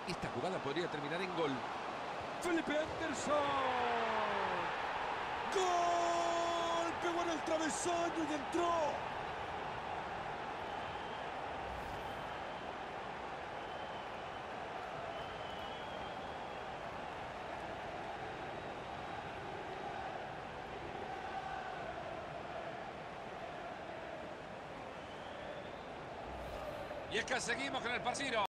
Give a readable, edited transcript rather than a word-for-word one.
Esta jugada podría terminar en gol. Felipe Anderson. ¡Gol! Pegó en el travesaño y entró. Y es que seguimos con el partido.